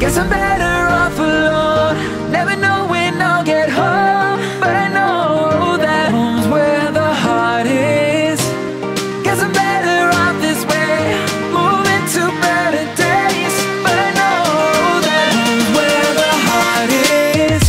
Guess I'm better off alone, never know when I'll get home, but I know that home's where the heart is. Guess I'm better off this way, moving to better days, but I know that home's where the heart is.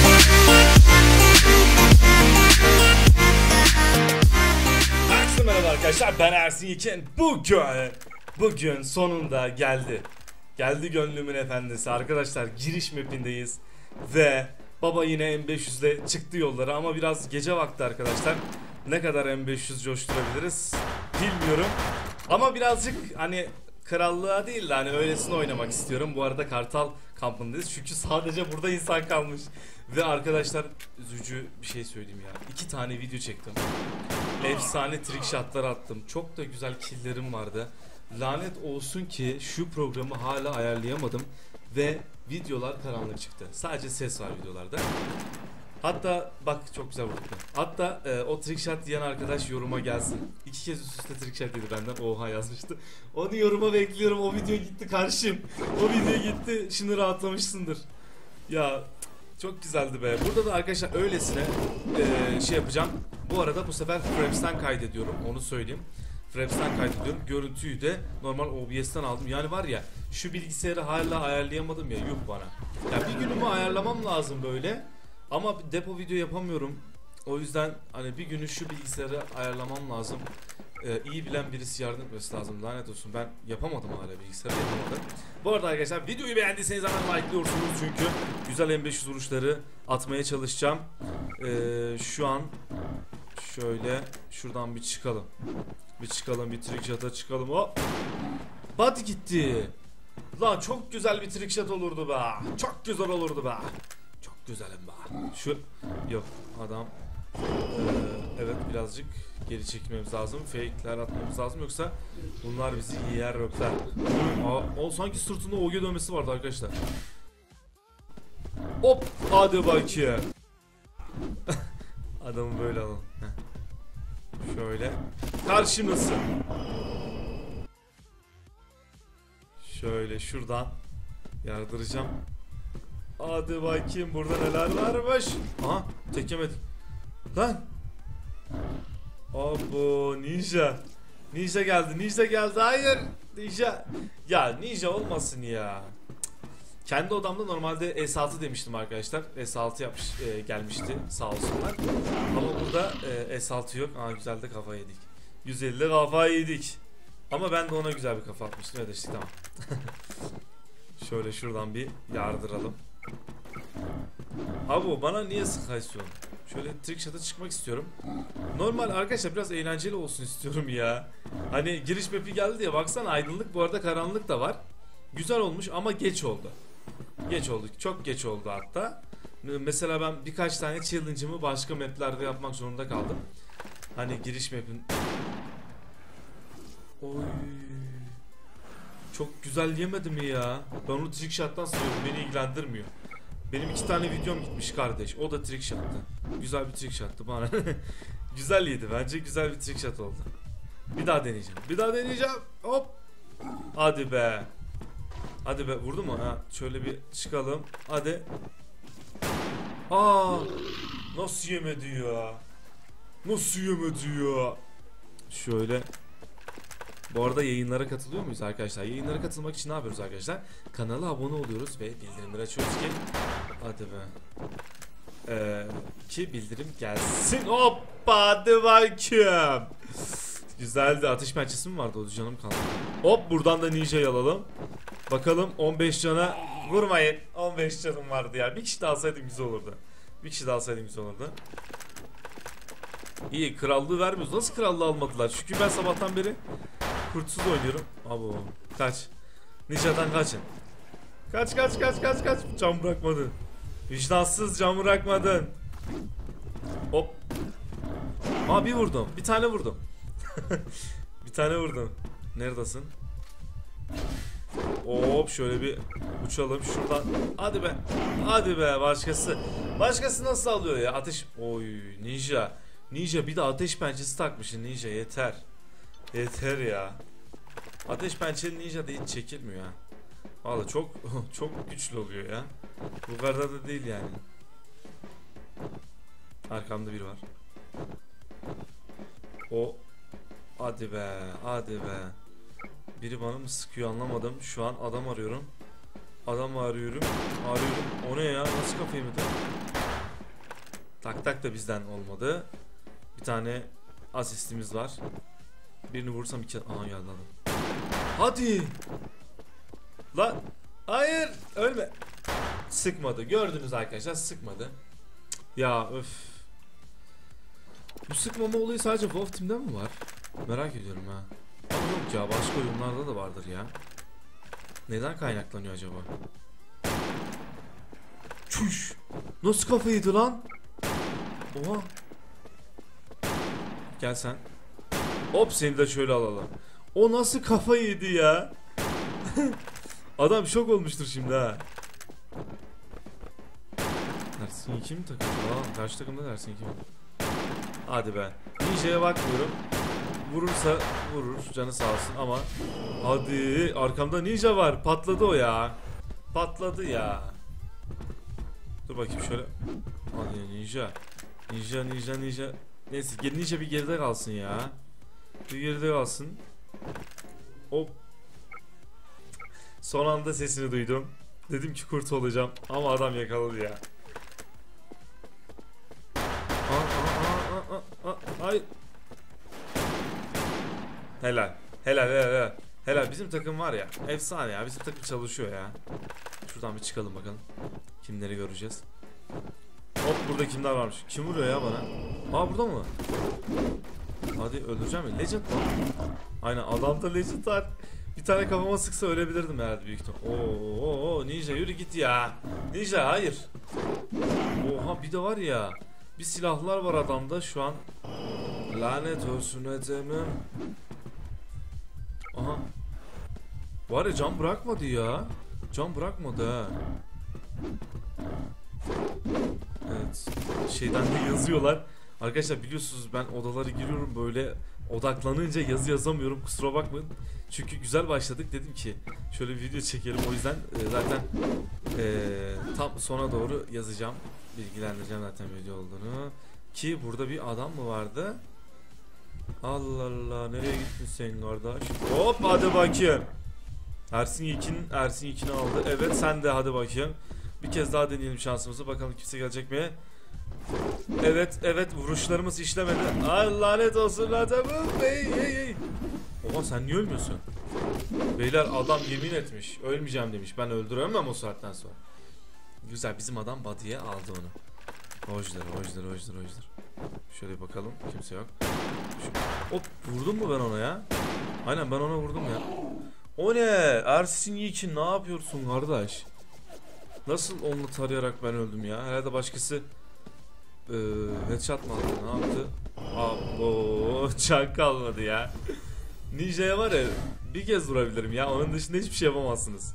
Herkese merhaba arkadaşlar, ben Ersin Yekin. Bugün sonunda geldi gönlümün efendisi arkadaşlar. Giriş mapindeyiz ve baba yine M500 ile çıktı yollara, ama biraz gece vakti arkadaşlar. Ne kadar M500 coşturabiliriz bilmiyorum, ama birazcık hani krallığa değil de hani öylesine oynamak istiyorum. Bu arada Kartal kampındayız çünkü sadece burada insan kalmış. Ve arkadaşlar, üzücü bir şey söyleyeyim ya, 2 tane video çektim, efsane trick shotlar attım, çok da güzel killlerim vardı. Lanet olsun ki şu programı hala ayarlayamadım ve videolar karanlık çıktı. Sadece ses var videolarda. Hatta bak, çok güzel vurduk. Hatta o trick shot diyen arkadaş yoruma gelsin. 2 kez üst üste trick shot dedi benden. Oha yazmıştı. Onu yoruma bekliyorum. O video gitti kardeşim. O video gitti. Şimdi rahatlamışsındır. Ya çok güzeldi be. Burada da arkadaşlar öylesine şey yapacağım. Bu arada bu sefer Fraps'ten kaydediyorum. Onu söyleyeyim. Fraps'ten kaydediyorum. Görüntüyü de normal OBS'ten aldım. Yani var ya, şu bilgisayarı hala ayarlayamadım ya. Yuh bana. Ya bir günümü ayarlamam lazım böyle. Ama depo video yapamıyorum. O yüzden hani bir günü şu bilgisayarı ayarlamam lazım. İyi bilen birisi yardım etmesi lazım. Lanet olsun, ben yapamadım, hala bilgisayarı yapamadım. Bu arada arkadaşlar, videoyu beğendiyseniz hemen like'lıyorsunuz çünkü güzel M500 vuruşları atmaya çalışacağım. Şu an şöyle şuradan bir çıkalım. Bir trick shot'a çıkalım. Hop. Body gitti. Lan çok güzel bir trick shot olurdu be. Çok güzel olurdu be. Çok güzelim be. Şu yok adam. Evet, birazcık geri çekmemiz lazım. Fake'ler atmamız lazım, yoksa bunlar bizi yer yoksa. O sanki sırtında OG dövmesi vardı arkadaşlar. Hop, hadi bakayım. Adamı böyle alalım. Şöyle karşımızı. Şöyle şuradan yardıracağım. Hadi bakayım, burada neler varmış. Aha, tek yemedik. Lan. Abo, ninja. Ninja geldi. Hayır. Ninja. Ya ninja olmasın ya. Kendi odamda normalde S6 demiştim arkadaşlar. S6 yapmış gelmişti sağ olsunlar. Ama burada S6 yok. Aa, güzel de kafa yedik. 150 kafa yedik. Ama ben de ona güzel bir kafa atmıştım. Evet işte, tamam. Şöyle şuradan bir yardıralım. Abi bana niye sıkıyorsun? Şöyle trick shot'a çıkmak istiyorum. Normal arkadaşlar, biraz eğlenceli olsun istiyorum ya. Hani giriş map'i geldi ya, baksana aydınlık, bu arada karanlık da var. Güzel olmuş ama geç oldu. Çok geç oldu hatta. Mesela ben birkaç tane challenge'ımı başka maplerde yapmak zorunda kaldım. Hani giriş map'in. Oy. Çok güzel yemedi mi ya? Ben onu trick shot'tan sanıyorum, beni ilgilendirmiyor. Benim 2 tane videom gitmiş kardeş. O da trick shot'tı. Güzel bir trick shot'tı bana. Güzel yedi bence, güzel bir trick shot oldu. Bir daha deneyeceğim. Hop. Hadi be. Vurdu mu? Ha, şöyle bir çıkalım. Hadi. Aa! Nasıl yemedi ya? Şöyle. Bu arada yayınlara katılıyor muyuz arkadaşlar? Yayınlara katılmak için ne yapıyoruz arkadaşlar? Kanala abone oluyoruz ve bildirimleri açıyoruz ki hadi be. Ki bildirim gelsin. Hoppa, hadi bakayım. Güzeldi. Ateş pençesi mi vardı? O canım kaldı. Hop, buradan da ninja'yı alalım. Bakalım 15 cana vurmayın. 15 canım vardı ya. Bir kişi daha alsaydım güzel olurdu. İyi, krallığı vermiyoruz. Nasıl krallığı almadılar? Çünkü ben sabahtan beri kurtsuz oynuyorum. Abo, kaç. Ninja'dan kaçın. Kaç. Can bırakmadın. Vicdansız, can bırakmadın. Hop. Aa, bir vurdum. Bir tane vurdum. Neredesin? Hop, şöyle bir uçalım şuradan. Hadi be. Başkası nasıl alıyor ya? Ateş. Oy, ninja bir de ateş pençesi takmışsın ninja, yeter ya. Ateş pençeli ninja da hiç çekilmiyor ha. Valla çok çok güçlü oluyor ya. Bu kadar da değil yani. Arkamda biri var. O hadi be, hadi be. Biri bana mı sıkıyor anlamadım. Şu an adam arıyorum. Adam arıyorum. O ne ya? Nasıl kafayı mıydı? Tak tak da bizden olmadı. Bir tane asistimiz var. Birini vursam iki... Aha geldi adam. Hadi. Lan. Hayır. Ölme. Sıkmadı. Gördünüz arkadaşlar, sıkmadı. Ya öf. Bu sıkmama olayı sadece Wolf Team'de mi var? Merak ediyorum ha. Ama yok ya, başka oyunlarda da vardır ya. Neden kaynaklanıyor acaba? Çüş. Nasıl kafaydı lan? Oha. Gel sen. Hop, seni de şöyle alalım. O nasıl kafa yedi ya? Adam şok olmuştur şimdi ha. Dersin 2 mi takım? Aa, karşı takımda dersin 2 mi? Hadi be. Ninja'ya bakmıyorum. Vurursa vurur, canı sağ olsun ama. Hadi, arkamda ninja var. Patladı o ya. Patladı ya. Dur bakayım şöyle. Hadi ninja. Ninja. Neyse, ninja bir geride kalsın ya. Bir geride kalsın. Hop. Son anda sesini duydum. Dedim ki kurt olacağım ama adam yakaladı ya. Hayır. Helal. Bizim takım var ya, efsane ya. Bizim takım çalışıyor ya. Şuradan bir çıkalım bakalım. Kimleri göreceğiz. Hop, burada kimler varmış? Kim vuruyor ya bana? Aa, burada mı? Hadi, öldüreceğim mi? Legend var. Aynen, adamda Legend var. Bir tane kafama sıksa ölebilirdim herhalde büyük ihtimal. Oo, Ninja yürü git ya. Ninja hayır. Oha, bir de var ya. Bir silahlar var adamda şu an. Lanet olsun edemem. Aha. Var ya, can bırakmadı ya. Can bırakmadı ha. Evet. Şeyden de yazıyorlar. Arkadaşlar biliyorsunuz, ben odalara giriyorum böyle, odaklanınca yazı yazamıyorum, kusura bakmayın. Çünkü güzel başladık, dedim ki şöyle bir video çekelim, o yüzden zaten tam sona doğru yazacağım, bilgilendireceğim zaten video olduğunu. Ki burada bir adam mı vardı? Allah Allah, nereye gittin sen kardeş? Hop, hadi bakayım. Ersin Yekin aldı. Evet, sen de hadi bakayım. Bir kez daha deneyelim şansımızı, bakalım kimse gelecek mi? Evet, vuruşlarımız işlemedi. Ay lanet olsun adamım. Hey. Oha, sen niye ölmüyorsun? Beyler, adam yemin etmiş, ölmeyeceğim demiş. Ben öldüremem o saatten sonra. Güzel, bizim adam body'ye aldı onu. Hojlar. Şöyle bakalım, kimse yok. Hop, vurdum mu ben ona ya? Aynen, ben ona vurdum ya. O ne? Ersin Yekin, ne yapıyorsun kardeş? Nasıl onu tarayarak ben öldüm ya? Herhalde başkası headshot mı aldı? Ne yaptı? Abo, can kalmadı ya. Ninja'ya var ya, bir kez vurabilirim ya. Onun dışında hiçbir şey yapamazsınız.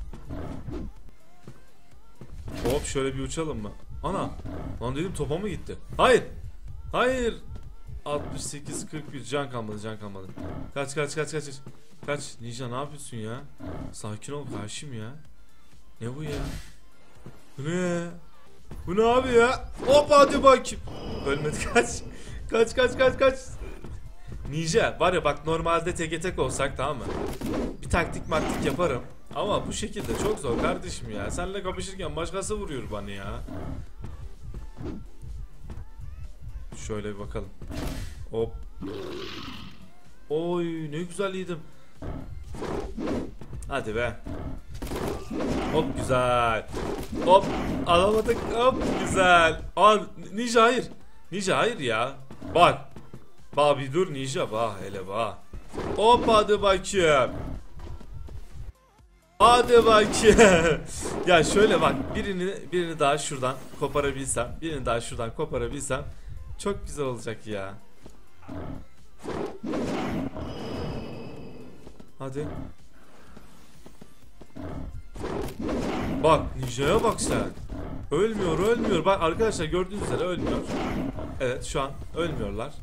Hop, şöyle bir uçalım mı? Ana! Lan dedim, topa mı gitti? Hayır! 68-41 can kalmadı. Kaç. Kaç. Ninja, ne yapıyorsun ya? Sakin ol karşım ya. Ne bu ya? Bu ne? Bu ne abi ya? Hop, hadi bakayım. Ölmedi, kaç. Ninja var ya, bak normalde teke tek olsak tamam mı? Bir taktik yaparım. Ama bu şekilde çok zor kardeşim ya. Seninle kapışırken başkası vuruyor bana ya. Şöyle bir bakalım. Hop. Oy, ne güzel yedim. Hadi be. Hop, güzel. Hop, alamadık. Hop, güzel. Aa, Ninja hayır. Ninja hayır ya. Bak. Bak bir dur Ninja, bak hele bak. Hop, hadi bakayım. Ya şöyle bak, birini daha şuradan koparabilsem çok güzel olacak ya. Hadi. Bak, Ninja'ya bak sen. Ölmüyor. Bak arkadaşlar, gördüğünüz üzere ölmüyor. Evet, şu an ölmüyorlar.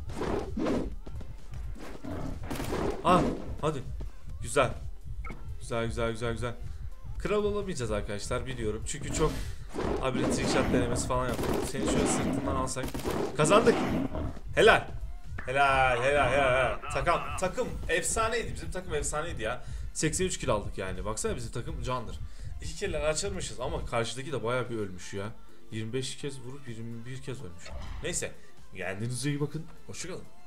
Ah, hadi. Güzel. Kral olamayacağız arkadaşlar biliyorum. Çünkü çok abi trick shot denemesi falan yaptık. Seni şöyle sırtından alsak. Kazandık. Helal. Helal. Takım efsaneydi. Bizim takım efsaneydi ya. 83 kill aldık yani. Baksana bizim takım candır. 2 killer açılmışız ama karşıdaki de bayağı bir ölmüş ya. 25 kez vurup 21 kez ölmüş. Neyse. Kendinize iyi bakın. Hoşçakalın.